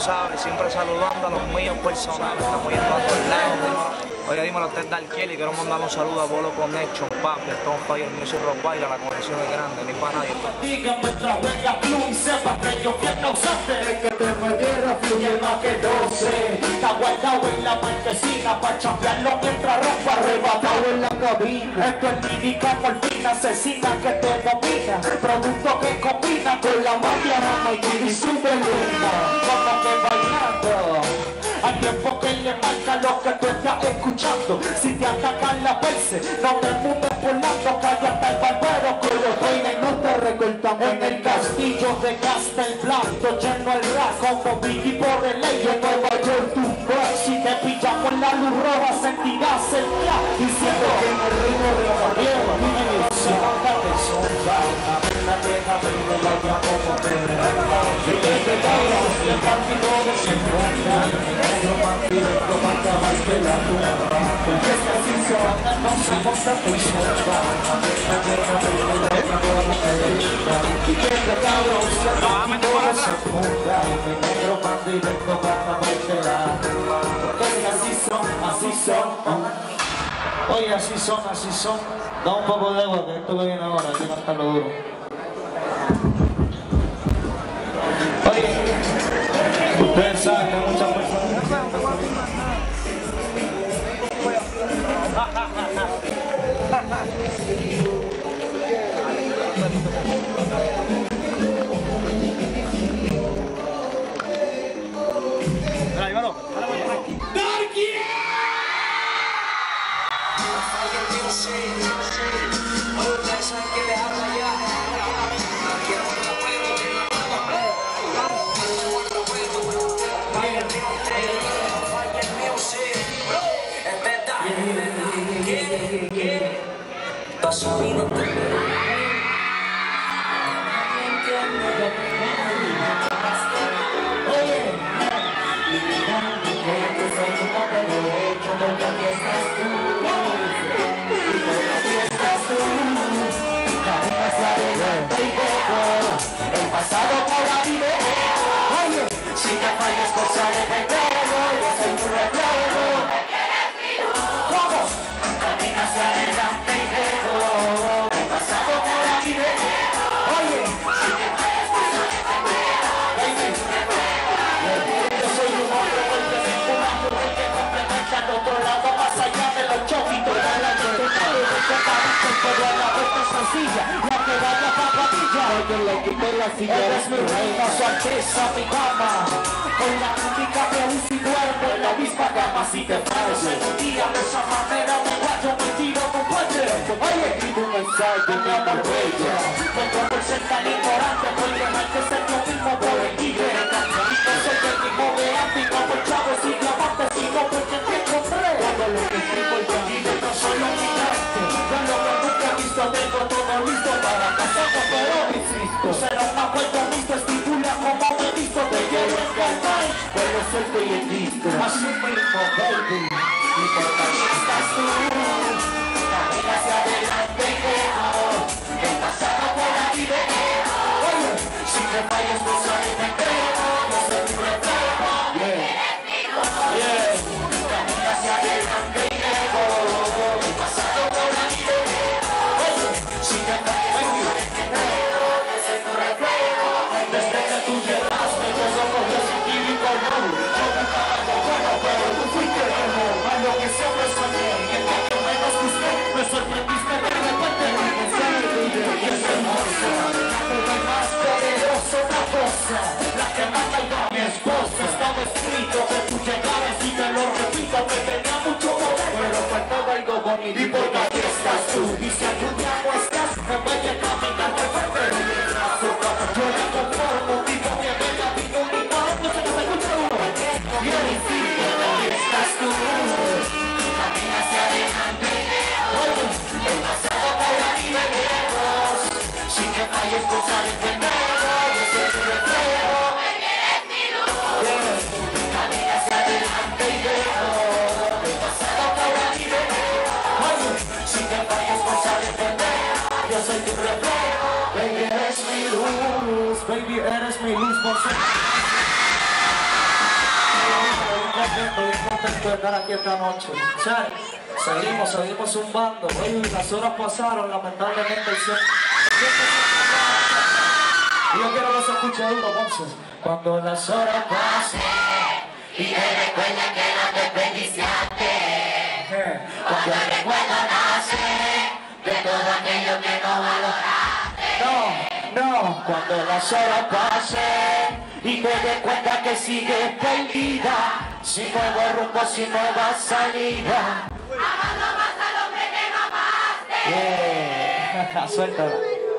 sabes, siempre saludando a los míos personales. Estamos yendo a todos lados. Oye, dímelo, usted es Darkiel y quiero mandar un saludo a Bolo Connection, papi, a Tom Fire Music Rock Baila, la conexión es grande, ni para nadie. Dígame mientras venga Blue y sepa que yo fui causante. El que te perdiera fluye más que 12. Está guardado en la marquesina pa' chambearlo mientras rompa arrebatado en la cabina. Esto es lírica morfina, asesina que te domina. Producto que combina con la mafia, rama y super linda. Como que bailando. Al tiempo que le marca lo que tú estás escuchando. Si te atacan la perse, no te mudes por lado. Cállate el barbero con los peines, no te recortamos. En el castillo de Castelblanco, lleno el rap como Biggie por el ley en Nueva York, tu rock. Si te pillamos la luz roja, sentirás el clap. Diciendo que en el reino de la tierra se baja de sombra. A ver la vieja, vengo la otra como te regala. Y desde ahora, el partido de se encuentra. Negro vampiro, mata más que la tumba. Porque es que así son, no se monta y sombra. Y que te cabrón, se partido se encuentra. Negro vampiro, mata más que la tumba. Porque es que así son, así son. Oye, así son. Da un poco de agua, que esto que viene ahora, hay que cantarlo duro. Oye, ustedes saben que muchas personas... El pasado ahora vive. Oye, si te fallas cosas de recuerdo, yo soy tu recuerdo. Vamos, camina hacia adelante y dejo. El pasado ahora vive. Oye, si te fallas cosas de recuerdo, yo soy un hombre porque tengo una mujer que complementa al otro lado más allá de los choquitos. La que te cae de tu carácter, pero a la vez es sencilla. La que vaya para patilla. Oye, le quité la silla. Eres mi reina, su alteza, mi cama. Con la única que aún si duermo en la misma cama. Si te fallas un día de esa manera, me guayo, me tiro, no puede. Oye, escribo un ensayo, mi amor bella. Tengo por ser tan ignorante, porque no hay que ser lo mismo por el tigre. Y que soy el mismo de antes, no por chavos y diamantes, sino porque te encontré. Todo lo que escribo y yo no soy un gigante. Yo lo que nunca he visto, tengo todo listo para casarme, pero insisto. Será una vuelta mixto, estipula como me visto. Te llevo en Galván, pero suelto y el disco. Así mismo, baby, y por aquí estás tú. Camina hacia adelante y dejo. El pasado por ahí dejo. Oye, si te fallas, pues ahí me creo. Yo soy tu reflejo. Yeah. Camina hacia adelante y dejo. El pasado por ahí dejo. Oye, si te fallas, pues ahí me creo. Yo soy tu reflejo. Desde que tú llegaste, yo solo yo sin ti y con no. Yo buscaba algo bueno, pero tú fuiste bueno. A lo que siempre soñé, y el que yo menos busqué, me sorprendiste de repente. Y es hermosa, una más poderosa, una cosa, la que mata a mi esposa. Estaba escrito que tú llegaras y te lo repito, que tenía mucho poder, pero faltaba algo bonito. Y porque aquí estás tú, y si algún día no estás, me voy a caminar de frente. Yo le conformo, tipo mi amiga, vino un limón, no sé qué me escucha uno. Y el infierno, aquí estás tú, camina hacia adelante. Oye, el pasado ahora vive lejos. Si te falles, pues sales de nuevo. Yo soy tu reflejo. Eres mi luz. Camina hacia adelante y dejo. El pasado ahora vive lejos. Oye, si te falles, pues sales de nuevo. Yo soy tu reflejo. Baby, eres mi luz. Baby, eres mi luz por ser. contento, bien contento de estar aquí esta noche. Che, seguimos zumbando. Oye, las horas pasaron, lamentablemente el tiempo y yo quiero que se escuche duro, entonces. Cuando las horas pasen y te recuerden que no te desperdiciaste. Cuando el recuerdo nace de todo aquello que no valoraste. No, cuando las horas pasen y te des cuenta que sigues perdida, sin nuevo rumbo, sin nueva salida. Amando más al hombre que no amaste. Suéltala.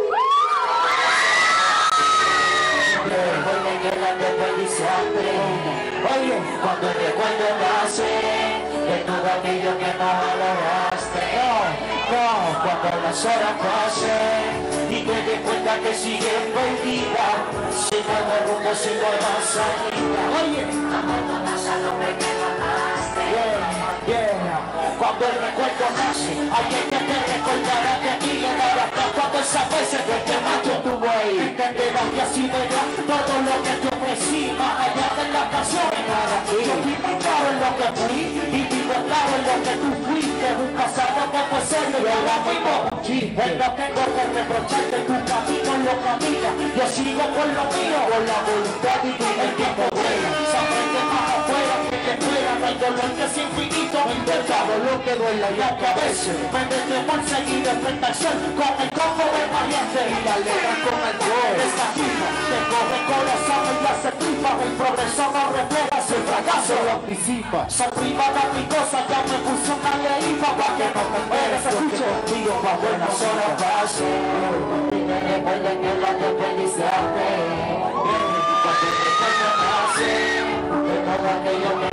Recuerden que la desperdiciaste. Oye, cuando el recuerdo nace de todo aquello que no valoraste. No, cuando las horas pasen y te des cuenta que sigues perdida, sin nuevo rumbo, sin nueva salida. Oye, Amando más al hombre que no amaste. cuando el recuerdo nace, alguien que te recordará que aquí le darás cuando esa veces que te macho tuvo ahí. Entenderás que así verás todo lo que te ofrecí, más allá de las canciones para ti. Yo vivo claro en lo que fui y vivo claro en lo que tú fuiste. Un pasado que fue serio y ahora mismo un chiste. No tengo que reprocharte tu camino en lo camina. Yo sigo con lo mío, con la voluntad divina. El tiempo vuela, sabré que más afuera que te espera. No hay dolor que es infinito, no importa lo que duela y aunque a veces me detengo en seguir frente al sol con el combo de variante y la letra con el gol. Esta cifra te corre corazón y hace tripa. El progreso no refleja, si el fracaso lo anticipa. Son privadas mi cosa, ya me puse una leída para que no me esperes. Escuche contigo pa' buenas horas pasen y me recuerden que la desperdiciaste. Cuando el recuerdo nace de todo aquello que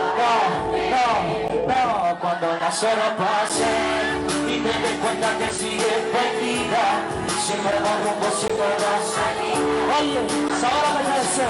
no, cuando las horas pasen y te des cuenta que sigues perdida, sin nuevo rumbo, sin nueva salida. Oye, ahora me deseo,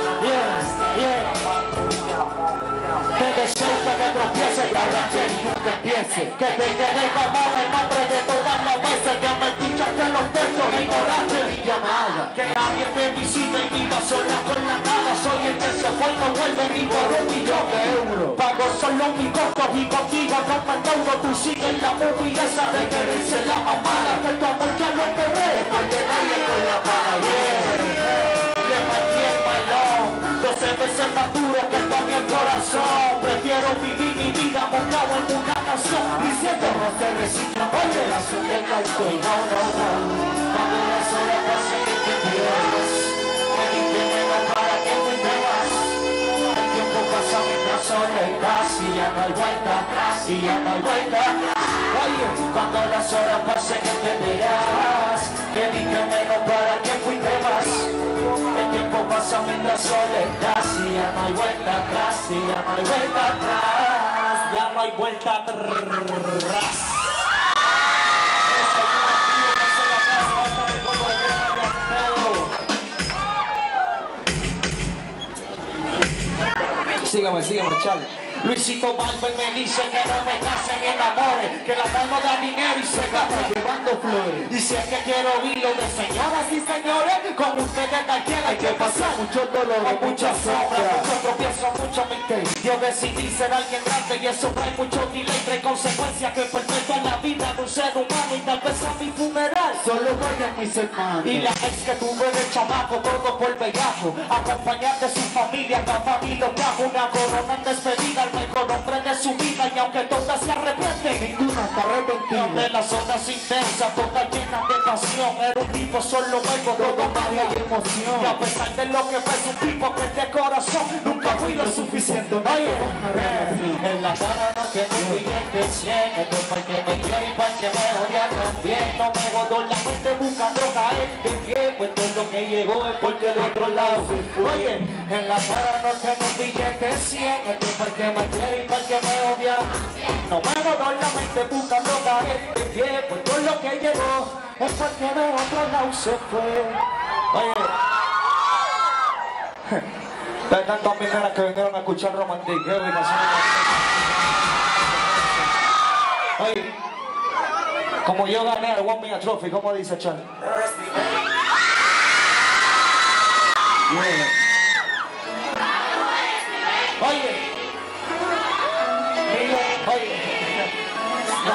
te deseo que te tropieces, que arranques y nunca empieces, que te quede grabado el nombre de todas las veces que me escuchaste los textos, me ignoraste mi llamada, que nadie te visite y viva sola con la nada. Soy el que se fue y no vuelve ni por €1.000.000. Pago solo mis costos y contigo no me endeudo. Tú sigues la movie esa de quererse la mamada, que tu amor ya lo enterré, porque nadie con la paga. Le metí el balón 12 veces más duro que está mi corazón. Prefiero vivir mi vida montado en una canción diciendo no se recicla. Oye, la azul de calco y no. Cuando las horas pasen y te pierdas, me diste menos para que te vas. El tiempo pasa mientras soledad y ya no hay vuelta atrás, y ya no hay vuelta atrás. Oye, cuando las horas pasen entenderás que diste menos para que fuiste más. El tiempo pasa mientras soledad y ya no hay vuelta atrás, y ya no hay vuelta atrás, ya no hay vuelta atrás. Sígame, Charlie. Luisito Malver me dice que no me case ni enamore, que la mano da dinero y se gasta llevando flores. Dice que quiero oírlo de señoras y señores, con ustedes cualquiera hay que pasar mucho dolor, mucha sombra, mucho tropiezo, mucho misterio. Yo decidí ser alguien grande y eso trae mucho delay, trae consecuencias que perpetúan la vida de un ser humano y tal vez a mi funeral solo vayan mis hermanos. Y la ex que tuve de chamaco, todo por bellaco, acompañar de su familia, papá y los bajos, una corona en despedida, el mejor hombre de su vida, y aunque todas se arrepienten, ninguna está arrepentida. De las ondas intensas, todas llenas de pasión, era un tipo solo luego, todo magia y emoción. Y a pesar de lo que ves, un tipo que es de corazón, nunca fui lo suficiente. Oye, en la cara no tiene un billete 100, esto es para que me quiera y para que me odia también. No me godó la mente buscando caer de pie, pues todo lo que llegó es porque del otro lado se fue. Oye, en la cara no tiene un billete 100, esto es para que me quiera y para que me odia. No me godó la mente buscando caer de pie, pues todo lo que llegó es porque del otro lado se fue. Oye, de tantas mineras que vinieron a escuchar romantiqueo y oye, como yo gané el One Million Trophy, ¿cómo dice Charlie? Yeah. Oye,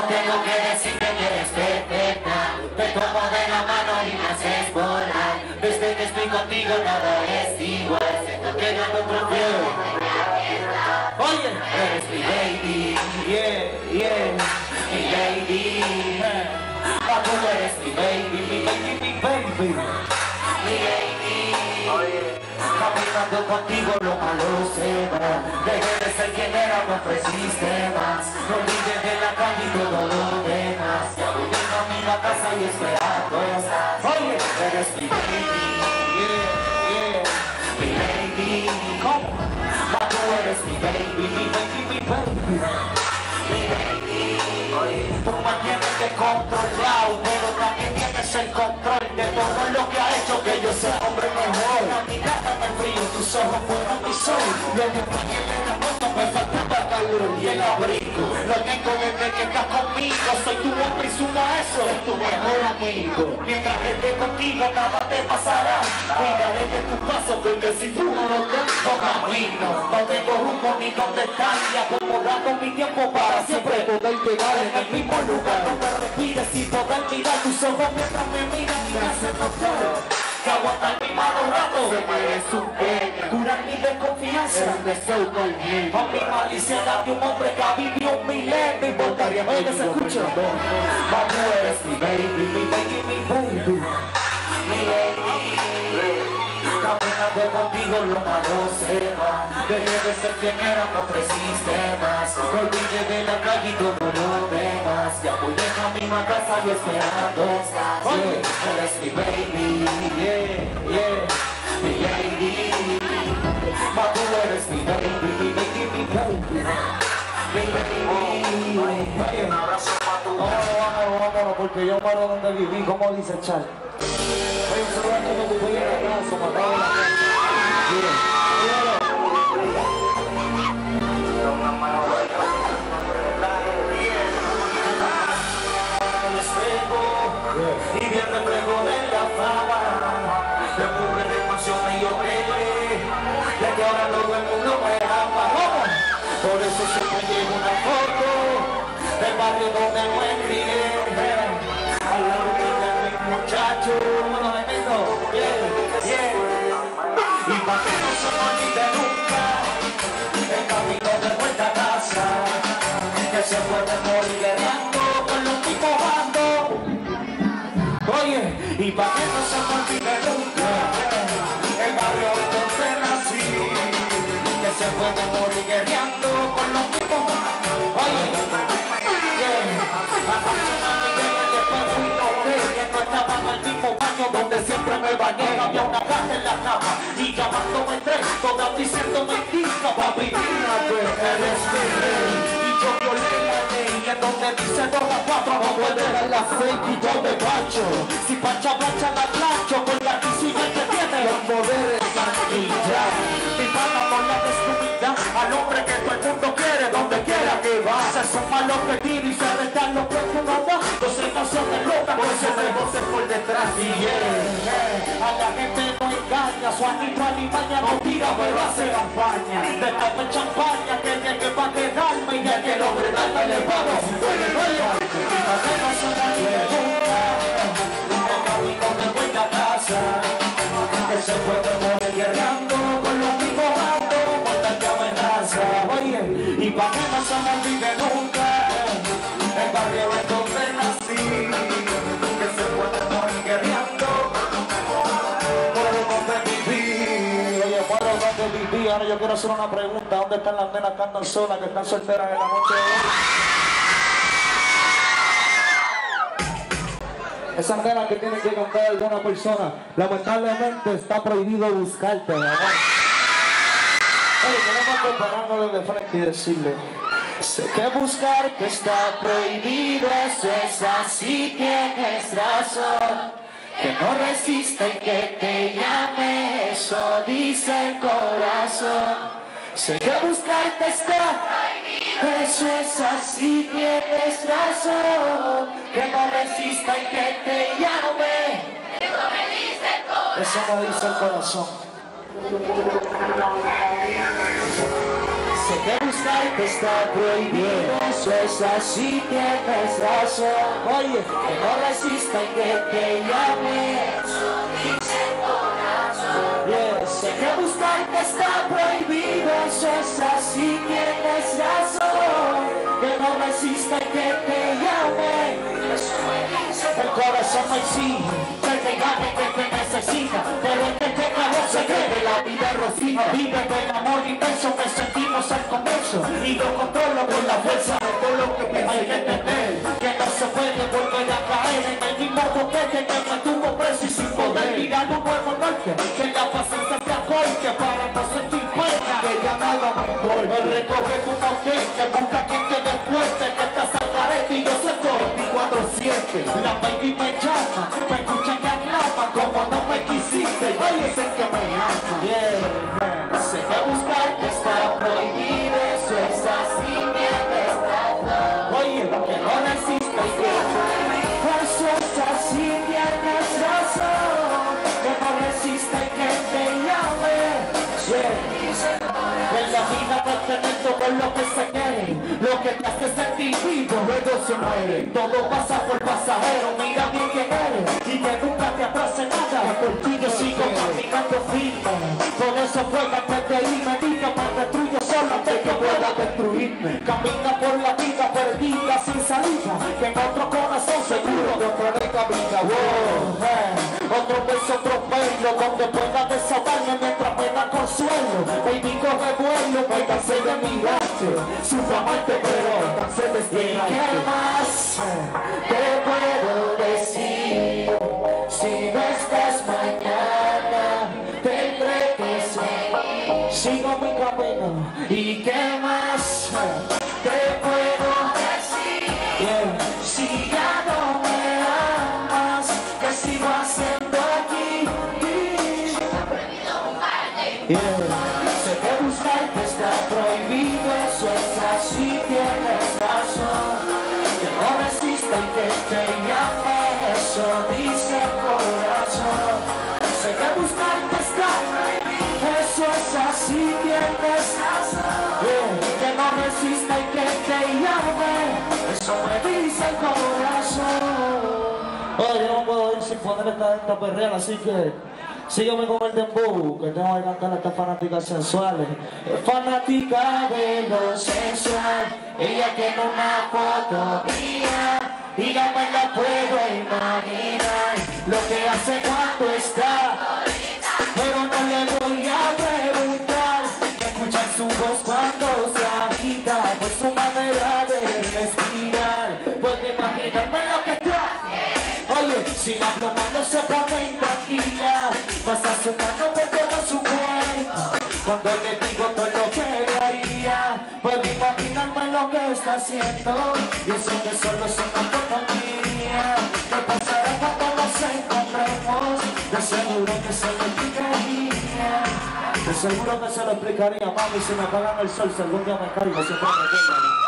tengo que decir que eres perfecta. Te tomo de la mano y me haces volar. Desde que estoy contigo nada es igual. Siento que no te prefiero. Oye, eres mi baby, yeah, yeah, mi baby. Tú eres mi baby, mi baby, mi baby, mi baby. Caminando contigo lo malo se va. Dejé de ser quien era, me ofreciste más. No olvides de la calle y todo lo demás. Ya voy camino a casa y esperando estás. Oye, eres mi baby, yeah, yeah, mi baby. ¿Cómo? Tú eres mi baby, mi baby, mi baby, mi baby. Tú me tienes que controlado, pero también tienes el control de todo lo que ha hecho que yo sea hombre mejor. La mirada me frío, tus ojos fueron mi sol. Lo que pagué en la noche me faltaba calor y el abrigo. Lo tengo desde que estás conmigo, soy tu hombre y su maestro, es tu mejor amigo. Mientras esté contigo nada te pasará. Cuidaré de tus pasos porque si tú no lo das, no camino. No tengo rumbo ni dónde estar y acomodando mi tiempo para siempre poder llegar en el mismo lugar. No me respires y poder mirar tus ojos mientras me miran y me hacen notar que aguantar mi mano rato se merece un premio. Curar mi desconfianza es un deseo conmigo. Con mi malicia la de un hombre que ha vivido un milenio. Me importaría que se escuche. Ma tú eres mi baby, mi baby, mi baby, mi baby. Caminando contigo lo malo se va. Dejé de ser quien era, me ofreciste más. No olvides de la calle y todo lo demás. Ya voy de camino a casa y esperando estás. Oye, eres mi baby, yeah, yeah, mi baby. Ma tú eres mi baby, mi baby, mi baby, mi baby. Oye, un abrazo pa' tu. Vámonos, porque yo paro donde viví, como dice Char. Oye, un saludo a todos los que en la casa, matado en la casa. Y bien reflejo de la fama, de mujer de emociones y lloré, de que ahora todo el mundo me ama. Por eso siempre llevo una foto del barrio donde me crié, al lado de mi muchacho, bueno, de meto, yeah, yeah. Y para que no se me olvide nunca el camino de vuelta a casa, que se puede morir guerreando con los tipos bandos. Oye, y para que no se me olvide nunca el barrio donde nací, que se puede morir guerreando con los tipos bandos. Oye, que no estaba en el mismo baño donde siempre me bañé. Había una gata en la cama y llamándome tres, todas diciendo mentira, papi, eres mi rey. Y yo violé la ley, en donde dice 2 a 4 no puede dar la fake y yo me gancho. Si pancha plancha la plancho, con la quisilla que tiene los poderes y ya. Mi pana por la descubierta al hombre que todo el mundo quiere, donde quiera que va. Se suma los objetivos y se restan los próximos más. Los emociones locas, por ese negocio por detrás. Y a la gente no engaña, su animal y maña no tira, pero hace campaña. De tapa champaña, que llegue pa' quedarme y ya que lo regalme le pago. Que se puede morir guerreando con los mismos bandos, por que amenaza. Oye, y pa' que no se me olvide nunca el barrio de donde nací, que se puede morir guerreando por donde viví. Oye, por donde viví. Ahora yo quiero hacer una pregunta: ¿dónde están las nenas que andan solas, que están solteras en la noche de hoy? Esas nenas que tienen que cantar a alguna persona, lamentablemente está prohibido buscarte, ¿verdad? Oye, tenemos que pararnos de frente y decirle: sé que buscarte está prohibido, eso es así, tienes razón. Que no resiste y que te llame, eso dice el corazón. Sé que buscarte está prohibido, eso es así, tienes razón. Que no resista y que te llame, eso me dice el corazón. Eso me dice el corazón. Sé que buscarte está prohibido, Eso es así, tienes razón. Oye, que no resista y que te llame. Eso dice el corazón. Yeah. Sé que buscarte está prohibido. Eso es así, tienes razón. Que no resista y que te llame. Eso me dice el corazón me exige. Que te llame, que te necesita. Pero el que tenga los secretos, la vida rocina. Vive del amor inmenso que sentimos al comienzo. Y lo controlo con la fuerza de todo lo que pienso. Hay que entender que no se puede volver a caer en el mismo boquete que me tuvo preso y sin poder mirar un nuevo norte. Que la paciencia se acorte para no sentir pena. Que ya nada me importa. Me recoge tu motel, que busca quien te despierte. Que estás al carete y yo sé todo. 24/7. La baby me llama, me escucha y aclama. Como no me quisiste, oye, sé que me ama. Yeah. Sé que buscarte está prohibido. Eso es así, tienes razón. Oye, que no resista y que eso es así, tienes razón. Que no resista y que te llame. En la vida no tener todo lo que se quiere, lo que te hace sentir vivo, luego se muere. Todo pasa por pasajero, mira bien quién eres y que nunca te atrase nada. Por ti yo sigo caminando firme. Por eso fue que antes de irme dije me destruyo solo antes que pueda destruirme. Camina por la vida perdida sin salida, que en otro corazón seguro de otra vida. Otro beso, otro pelo, donde pueda desahogarme mientras me da consuelo. Baby, coge vuelo, me cansé de mirarte, sufro amarte, pero cansé de esperarte. ¿Qué más te puedo decir? Si no estás mañana, tendré que seguir. Sigo mi camino, ¿y qué más te puedo decir? Yeah. Si ya no me amas, ¿qué sigo haciendo aquí? Yeah. Sé que buscarte está prohibido, eso es así, tienes razón. Que no resista y que te llame, eso dice el corazón. Sé que buscarte está prohibido, eso es así, tienes razón. Que no resista y que te llame, eso me dice el corazón. Oye, yo no puedo ir sin poner esta perreal, así que sígueme con el dembow, que tengo que cantar a estas fanáticas sensuales. Fanática de lo sensual, ella tiene una foto mía y no me la puedo imaginar lo que hace cuando está, pero no le voy a preguntar. Escuchar su voz cuando se agita, pues su manera de respirar, puedo imaginarme lo que está. Oye, si la pluma no se pone intranquila, pasa su mano por todo su cuerpo. Cuando le digo todo lo que le haría, puedo imaginarme lo que está haciendo. Y eso que solo es una compañía. ¿Qué pasará cuando nos encontremos? De seguro que se lo explicaría. De seguro que se lo explicaría, mami, si me apagan el sol, si algún día me caigo, siempre me quedan.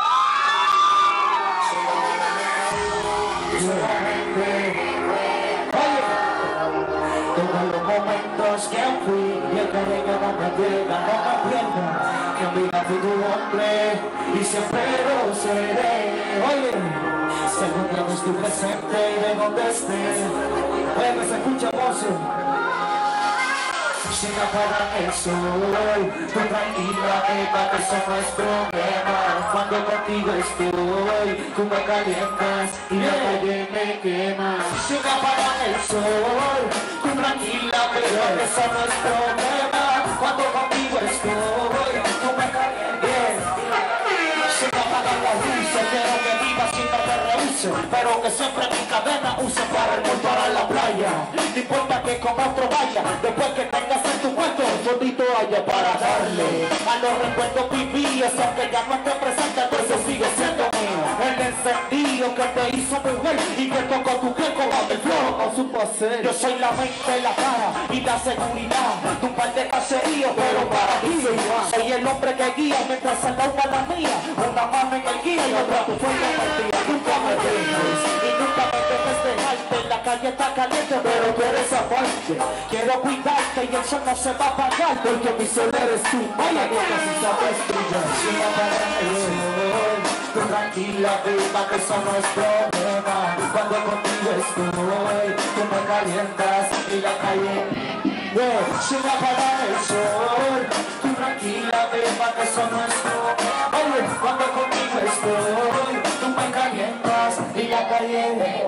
Todos los momentos que fui y el cariño no me llega, no me pierda, que en vida fui tu hombre y siempre lo seré. Oye, si algún día no estoy presente y de donde esté, oye, se escucha voces. Si me apagan el sol, tú tranquila, neta, que eso no es problema. Cuando contigo estoy, tú me calientas y la calle me quema. Si me apagan el sol, tú tranquila, pero que eso no es problema. Cuando contigo estoy, tú me calientas. Si me apagan las luces, quiero que vivas sin no te rehuses, pero que siempre mi cadena use para el mundo, para la playa. No importa que con otro vaya, después que tengas en tu cuarto solito haya para darle. A los recuerdos vividos, aunque ya no esté presente, pues eso sigue siendo mío. El encendido que te hizo mujer y que tocó tu piel con el flow no supo hacer. Yo soy la mente, la cara y la seguridad. Tu par de caseríos, pero para ti soy el hombre que guía mientras el alma la mía. Una mano en el guía y otra tu fuerza partida. Nunca me dejes y nunca me dejes dejarte. La calle está caliente, pero tú eres aparte. Quiero cuidarte y el sol no se va a apagar, porque mi sol eres tú. Vaya que casi sabes brillar. Si me apagan el sol, tranquila, viva, que eso no es problema. Cuando contigo estoy, tú me calientas y la calle sin apagar el sol. Tú tranquila, viva, que eso no es problema. Oye, cuando contigo estoy, tú me calientas y la calle.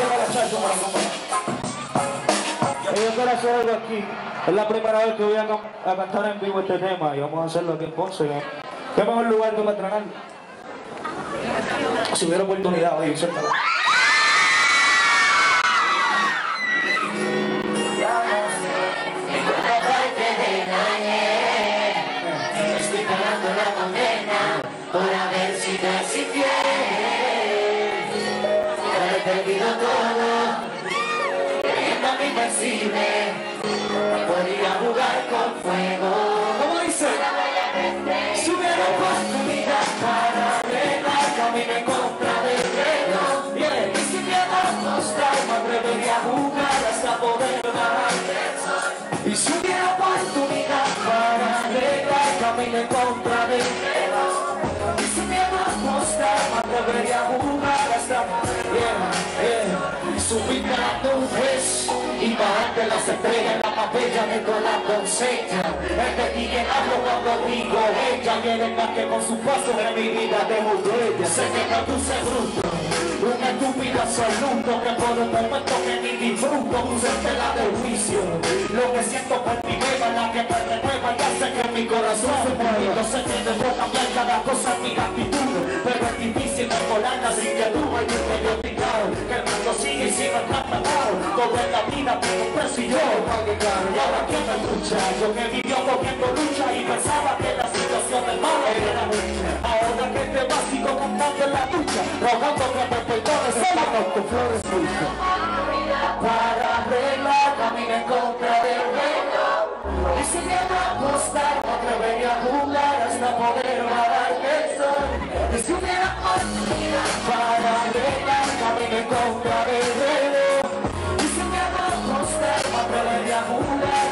Yo quiero hacer algo aquí. Es la primera vez que voy a cantar en vivo este tema y vamos a hacerlo aquí en Ponce. ¿Qué mejor lugar que Patronal? Si hubiera oportunidad, oye, suéltalo. Estoy pagando la condena por haber sido así fiel. Ahora he perdido todo. Invencible, podría jugar con fuego. ¿Cómo dice? Si hubiera oportunidad para arreglar, camino en contra del reloj. Bien. Y si me acostar, me atrevería a jugar hasta poder bajar del sol. Y si hubiera oportunidad para arreglar, camino en contra del reloj. Y si me acostar, me atrevería a jugar hasta poder subir dando un juez y bajarte las estrellas en la papella de toda la cosecha. Es de ti que hablo cuando digo ella, y eres más que con su paso de mi vida dejo huella. Sé que no tú se bruto, un estúpido absoluto que por un momento que ni disfruto, pusiste la de juicio. Lo que siento por ti beba, la que me renueva y hace que mi corazón se mueva. Sé que debo cambiar cada cosa en mi actitud, pero es difícil mejorar sin que tú hay un medio picado. Que el mundo sigue y sigue atrapado. Todo en la vida tengo un precio y yo. Y ahora quién me escucha, yo que vivió cogiendo lucha y pensaba que la situación del mal era mucha. Ahora que te vas sigo cantando en la ducha, rogando que me perdones solo con tu flores dulces. para arreglar, camino en contra del reloj. Y si me va a costar, me atrevería a jugar hasta poder bajar del sol. Y si hubiera oportunidad para arreglar, camino en contra del reloj. Y si me va a costar, me atrevería a jugar.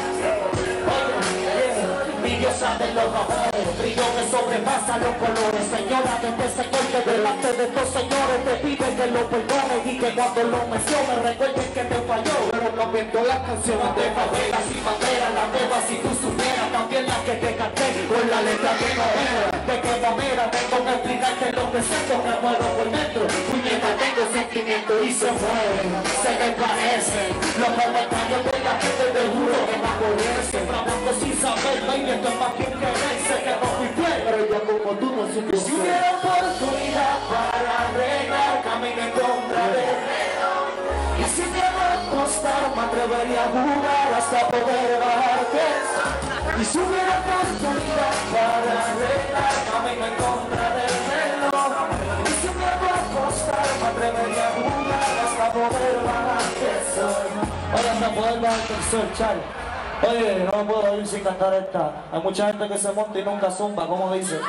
Mi diosa de los amores, brillo que sobrepasa los colores. Señora, desde ese corte delante de estos señores te pide que lo perdones y que cuando lo menciones recuerdes que te falló. Pero no viendo las canciones de favelas y banderas, las bebas si tú supieras, también las que te canté con la letra que no era. De qué manera tengo que explicarte lo que siento, que muero por dentro. Puñeta, tengo sentimiento y se mueve, se me parece. Los comentarios de la gente te juro que me aborrece. Trabajando sin saber, baby, esto es más que un querer. Sé que no fui fiel, pero yo como tú no soy Si hubiera oportunidad para arreglar, camino en contra del reloj. Y si me va a costar, me atrevería a jugar hasta poder bajar del sol. Y si hubiera oportunidad para arreglar, camino en contra del reloj. Y si me va a costar, me atrevería a jugar hasta poder bajar del sol. Oye, hasta poder bajar del sol, Charlie. Oye, no me puedo ir sin cantar esta. Hay mucha gente que se monta y nunca zumba, ¿cómo dice?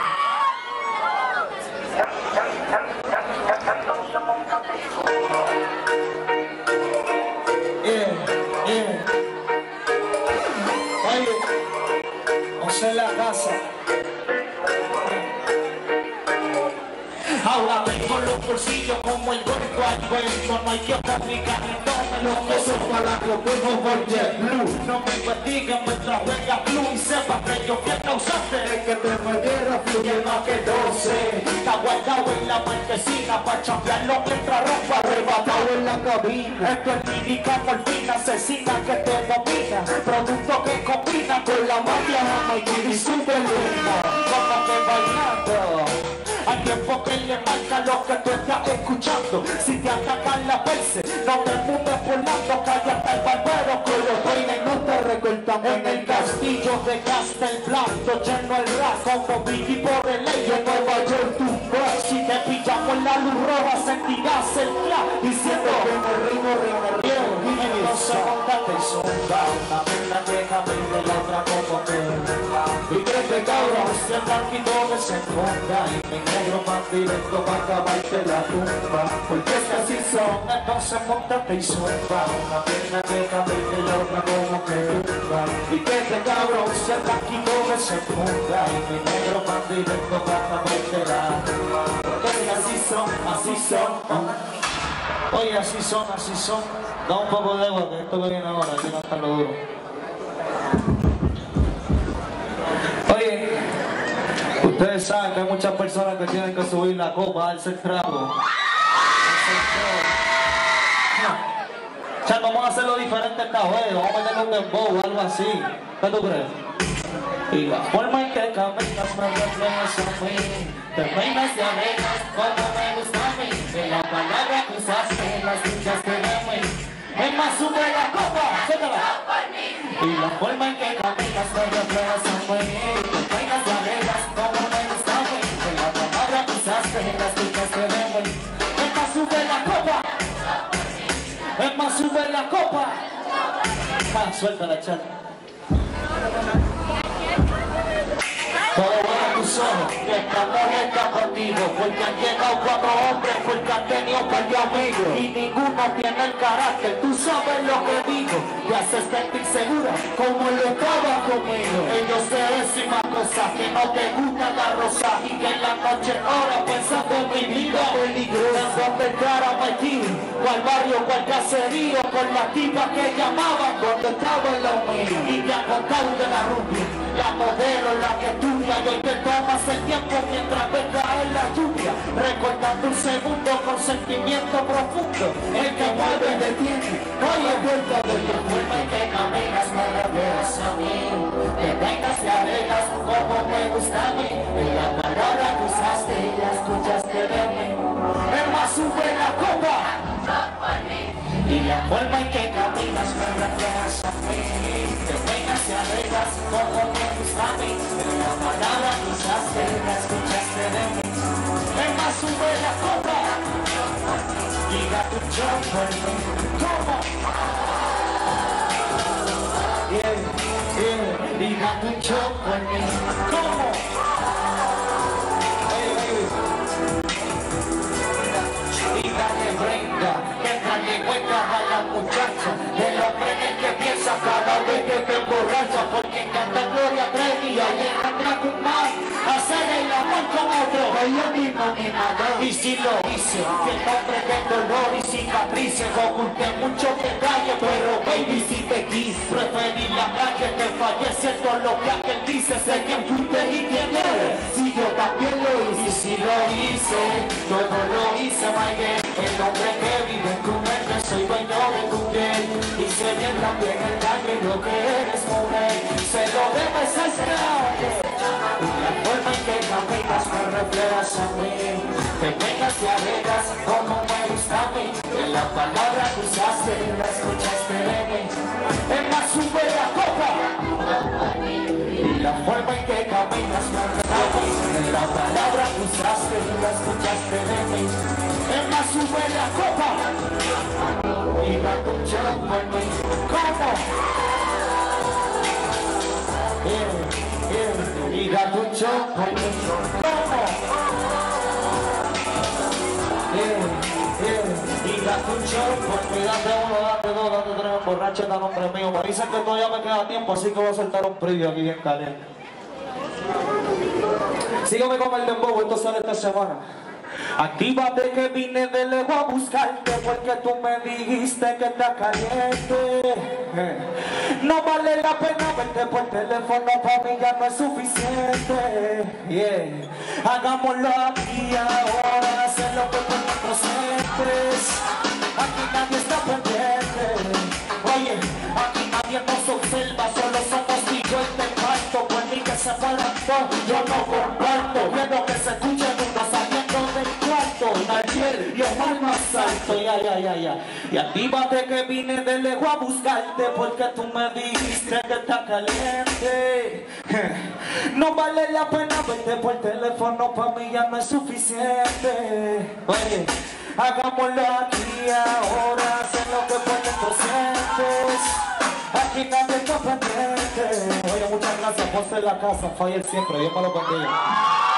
Oye, José en la casa. Ahora tengo los bolsillos como el gordo al cuento. No hay que otra mi carrito, me lo beso para que vuelvo por JetBlue. No me investiguen mientras venga Blue y sepa que yo fui el causante de que te perdiera fluye más que 12. Está guardado en la marquesina pa' chambearlo mientras rompa arrebatado en la cabina. Esto es clínica morfina asesina que te domina. Producto que combina con la mafia jamaiquina y super linda. Como que bailando al tiempo que le marca lo que tú estás escuchando. Si te atacan la perse, no te mudes por lado. Cállate el barbero con los peines no te recortan. En el castillo de Castelblanco lleno el rap como Biggie por el ley en Nueva York tu voz. Si te pillamos en la luz roja sentirás el clap diciendo que me río. Y no se montate y zumba una pena que camine la otra como que. Y que te cabrón, si el blanquito que se ponga y mi negro más directo va a acabarte la tumba. Porque es que así son, entonces montate y zumba una pena que camine la otra como que tumba. Y que te cabrón, si el blanquito que se ponga y mi negro más directo va a acabarte la tumba. Porque es que así son. son, así son. Oye, así son, así son. Da un poco de agua, que esto que viene ahora, aquí no está lo duro. Oye, ustedes saben que hay muchas personas que tienen que subir la copa, darse el trago. Chal, vamos a hacerlo diferente esta vez, vamos a meterle un dembow o algo así. ¿Qué tú crees? Y la forma en que caminas me reflejas a mí. Te peinas y arreglas como me gusta a mí. En la palabra que usaste, las luchas que de mí. Es más, sube la copa, suéltala. Y la forma en que caminas me reflejas a mí. Te peinas y arreglas como me gusta a mí. En la palabra que usaste, las luchas que de mí. Es más, sube la copa. Es más, sube la copa. Ah, suéltala, chal. Todo bueno tus ojos, que esta mujer está contigo. Porque han llegado 4 hombres, porque han tenido un par de amigos. Y ninguno tiene el carácter, tú sabes lo que digo. Te haces sentir segura, como lo estaba conmigo. Ellos se decían cosas que no te gustan la rosa. Y que en la noche ahora pensando en mi vida peligrosa. Donde cara metí, cual barrio, cual caserío. Con la tipa que llamaban cuando estaba en la humilde. Y te han contado de la rubia, la modelo, la que estudia. Y hoy te tomas el tiempo mientras ves caer la lluvia. Recordando un segundo con sentimiento profundo. El que mueve detiene, oye vuelta de tu forma en que caminas me reflejas a mí. Te vengas y arreglas como me gusta a mí. En la palabra que usaste y la escuchaste de mí. Es más, sube la copa. Y la forma en que caminas me reflejas a mí. Te vengas y arreglas como me gusta a mí. En la palabra que usaste y la escuchaste de mí. Es más, sube la copa. Diga tu show por mí. ¿Cómo? Diga tu show por mí. ¿Cómo? Y dale brinda, que dale cuenta a la muchacha del hombre en el que piensa cada vez que te emborracha. Porque canta Gloria Trevi y Alejandra Guzmán, hacer el amor con otro, ella misma mi mamá. Y si lo hice, que el nombre de dolor y cicatrices, oculté muchos detalles, pero baby si te quise, preferí la calle que fallece todo lo que aquel dice, sé quién fuiste y quién eres, si yo también lo hice. Y si lo hice, todo lo hice, my girl. El hombre que vive en tu mente, soy dueño de tu piel. Y sé bien también el daño y lo que eres mujer, se lo debes a ese hombre. Y la forma en que caminas me reflejas a mí. Te pegas y arreglas como me gusta a mí. En la palabra que usaste y la escuchaste de mí. Es más, sube la copa. Y la forma en que caminas me reflejas a mí. En la palabra que usaste y la escuchaste de mí. Es más, sube la copa. Y la escucha por mí. ¿Cómo? Y la escucha por mí. ¿Cómo? Y la escucha por mí. Date uno, date dos, date tres, borracho, da nombre mío. Me dicen que todavía me queda tiempo, así que voy a soltar un preview aquí bien caliente. Sígueme con el dembow, esto sale esta semana. Actívate que vine de lejos a buscarte porque tú me dijiste que está caliente. No vale la pena verte por teléfono, para mí ya no es suficiente. Hagámoslo aquí ahora, hacer lo que con nuestros entes. Aquí nadie está pendiente. Oye, aquí nadie nos observa, solo somos tú y yo y te parto. Por mí que se mueran todos, yo no comparto. Quiero que se escuche nunca saliendo del cuarto. Ayer yo más alto, ya. Y actívate que vine de lejos a buscarte porque tú me dijiste que está caliente. No vale la pena verte por teléfono, para mí ya no es suficiente. Oye, hagámoslo aquí ahora, hacer lo que por nuestros entes. Aquí nadie está pendiente. Oye, muchas gracias por ser la casa, Fire siempre, Dios me lo bendiga.